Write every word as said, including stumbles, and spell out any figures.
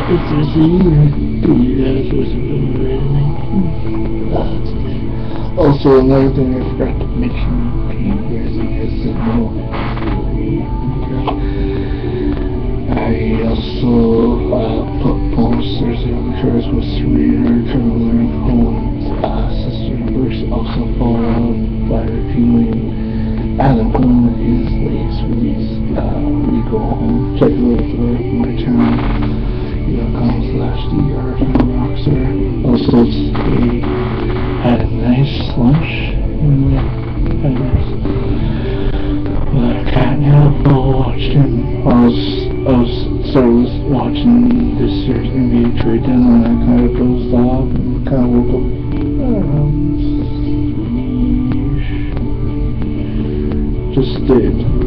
If there's a year, do you guys listen to the anything? Uh, today. Also, another thing I forgot to mention to you guys, I guess, is no. I also uh, put posters on the cars with Serena Caroline Cohen's uh, sister numbers, also followed by reviewing Adam Cohen and his latest release, uh, We Go Home. Check it out for my channel, youtube.com slash drrockstar. Also, today had a nice lunch, and had a nice uh, cat and apple watching. I was, I was, so I was watching this year's N B A trade deadline, and I kind of dozed off and kind of woke up, I don't know, just did.